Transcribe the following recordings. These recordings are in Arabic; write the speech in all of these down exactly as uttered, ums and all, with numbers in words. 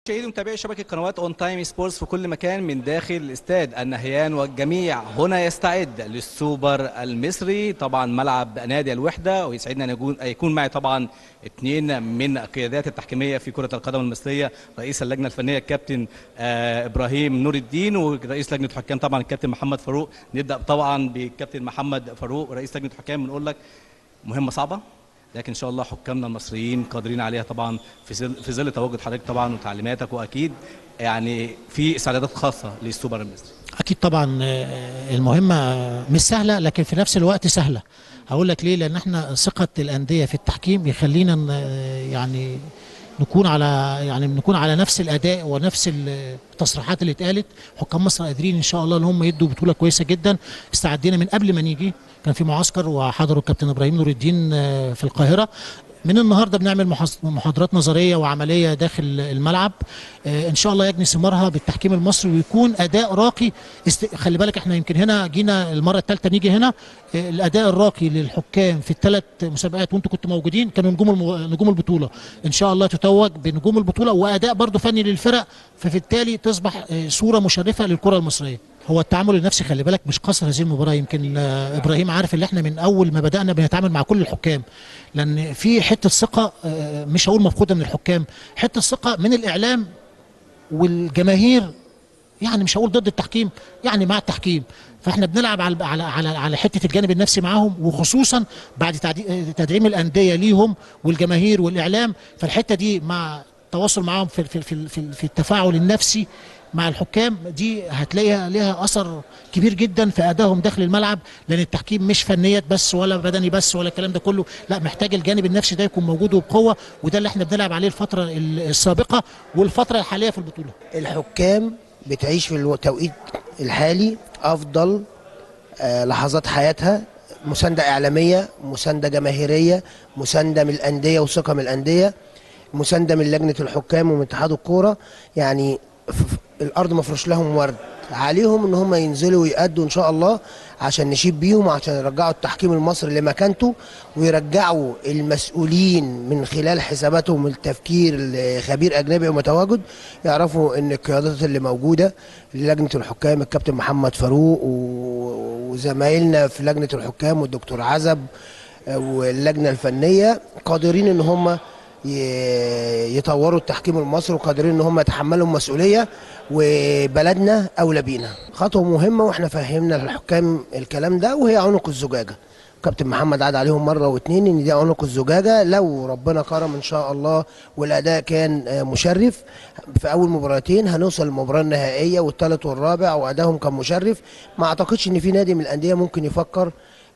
مشاهدي ومتابعي شبكة قنوات اون تايم سبورتس في كل مكان من داخل استاد النهيان، والجميع هنا يستعد للسوبر المصري، طبعا ملعب نادي الوحدة. ويسعدنا ان يكون معي طبعا اثنين من القيادات التحكيمية في كرة القدم المصرية، رئيس اللجنة الفنية الكابتن آه ابراهيم نور الدين، ورئيس لجنة الحكام طبعا الكابتن محمد فاروق. نبدأ طبعا بالكابتن محمد فاروق رئيس لجنة الحكام. بنقول لك مهمة صعبة، لكن ان شاء الله حكامنا المصريين قادرين عليها طبعا في ظل في ظل تواجد حضرتك طبعا وتعليماتك، واكيد يعني في استعدادات خاصه للسوبر المصري. اكيد طبعا المهمه مش سهله، لكن في نفس الوقت سهله. هقول لك ليه. لان احنا ثقه الانديه في التحكيم يخلينا يعني نكون على يعني نكون على نفس الاداء ونفس التصريحات اللي اتقالت. حكام مصر قادرين ان شاء الله ان هم يدوا بطوله كويسه جدا. استعدينا من قبل ما نيجي، كان في معسكر وحضروا الكابتن ابراهيم نور الدين في القاهره. من النهارده بنعمل محاضرات نظريه وعمليه داخل الملعب، ان شاء الله يجني ثمارها بالتحكيم المصري ويكون اداء راقي. است... خلي بالك احنا يمكن هنا جينا المره الثالثه نيجي هنا. الاداء الراقي للحكام في الثلاث مسابقات وانتم كنتوا موجودين كانوا نجوم الم... نجوم البطوله. ان شاء الله تتوج بنجوم البطوله واداء برضو فني للفرق، فبالتالي تصبح صوره مشرفه للكره المصريه. هو التعامل النفسي خلي بالك مش قصر هذه المباراه. يمكن ابراهيم عارف ان احنا من اول ما بدانا بنتعامل مع كل الحكام، لان في حته ثقه مش هقول مفقوده من الحكام، حته ثقه من الاعلام والجماهير. يعني مش هقول ضد التحكيم، يعني مع التحكيم. فاحنا بنلعب على على على, على حته الجانب النفسي معاهم، وخصوصا بعد تدعيم الانديه ليهم والجماهير والاعلام. فالحته دي مع التواصل معاهم في في في, في التفاعل النفسي مع الحكام دي هتلاقيها ليها اثر كبير جدا في ادائهم داخل الملعب. لان التحكيم مش فنيات بس ولا بدني بس ولا الكلام ده كله، لا، محتاج الجانب النفسي ده يكون موجود وبقوه، وده اللي احنا بنلعب عليه الفتره السابقه والفتره الحاليه في البطوله. الحكام بتعيش في التوقيت الحالي افضل آه لحظات حياتها، مسانده اعلاميه، مسانده جماهيريه، مسانده من الانديه وثقه من الانديه، مسانده من لجنه الحكام ومن اتحاد الكوره. يعني الارض مفروش لهم ورد، عليهم ان هم ينزلوا ويأدوا ان شاء الله عشان نشيد بيهم وعشان يرجعوا التحكيم المصري لمكانته، ويرجعوا المسؤولين من خلال حساباتهم التفكير لخبير اجنبي ومتواجد يعرفوا ان القيادات اللي موجوده لجنه الحكام الكابتن محمد فاروق وزمايلنا في لجنه الحكام والدكتور عزب واللجنه الفنيه قادرين ان هم يطوروا التحكيم المصري، وقادرين ان هم يتحملوا المسؤوليه، وبلدنا اولى بينا. خطوه مهمه واحنا فهمنا الحكام الكلام ده، وهي عنق الزجاجه. كابتن محمد عاد عليهم مره واثنين ان دي عنق الزجاجه. لو ربنا كرم ان شاء الله والاداء كان مشرف في اول مباراتين، هنوصل للمباراه النهائيه والثالث والرابع وادائهم كان مشرف. ما اعتقدش ان في نادي من الانديه ممكن يفكر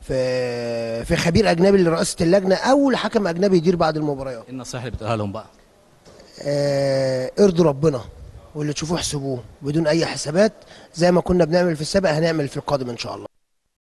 في في خبير اجنبي لرئاسه اللجنه او لحكم اجنبي يدير بعد المباريات. ايه النصائح اللي بتقولها لهم بقى؟ آه ارضوا ربنا، واللي تشوفوه احسبوه بدون اي حسابات. زي ما كنا بنعمل في السابق هنعمل في القادم ان شاء الله.